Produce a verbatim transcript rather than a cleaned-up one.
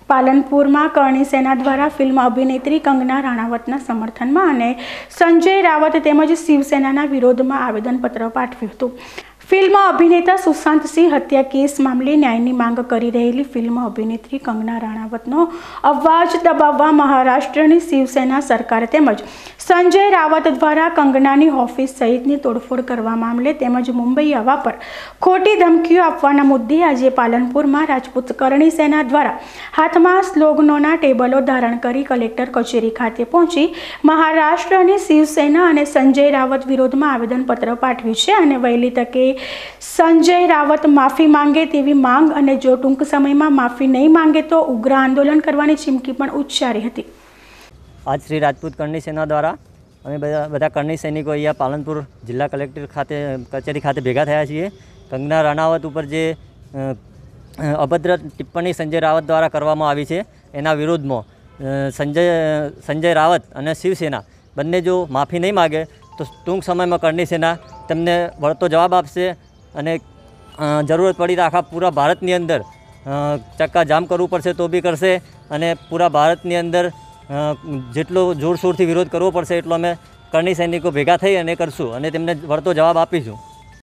पालनपुर में करणी सेना द्वारा फिल्म अभिनेत्री कंगना राणावतना समर्थन में और संजय रावत तेमज शिवसेना विरोध में आवेदनपत्र पाठव्युं हतुं। फिल्म अभिनेता सुशांत सिंह हत्या केस मामले न्यायनी मांग करी रहेली फिल्म अभिनेत्री कंगना राणावतनो अवाज दबाववा महाराष्ट्रनी शिवसेना सरकार तेमज संजय रावत द्वारा कंगनानी ऑफिस सहितनी तोड़फोड़ करवा मामले तेमज मुंबई आववा पर खोटी धमकीओ आपवाना मुद्दे आज पालनपुर में राजपूत करणी सेना द्वारा हाथ में स्लोगनोना टेबलो धारण करी कलेक्टर कचेरी खाते पहुंची महाराष्ट्रनी शिवसेना और संजय रावत विरोध में आवेदनपत्र पाठव्युं छे अने वहेली तके संजय रावत माफी मांगे तेवी मांग अने जो टूंक समय में माफी नहीं मांगे तो उग्र आंदोलन करवानी चीमकी पण उच्चारी हती। आज श्री राजपूत करणी सेना द्वारा अमे बधा बधा करणी सैनिको अहींया पालनपुर जिल्ला कलेक्टर खाते कचेरी खाते भेगा थया छीए। कंगना राणावत उपर जे अभद्र टिप्पणी संजय रावत द्वारा करवामां आवी छे एना विरोधमां संजय संजय रावत अने शिवसेना बंने जो माफी नहीं मांगे तो टूंक समय में करणी सेना तेमने वळतो जवाब आपशे अने जरूरत पड़ी तो आखा पूरा भारतनी अंदर चक्का जाम करवू पड़शे तो भी करशे अने पूरा भारतनी अंदर जेटलो जोरशोरथी विरोध करवो पड़शे एटलो अमे करणी सैनिको भेगा थई अने करशुं अने तेमने वळतो जवाब आपीशुं।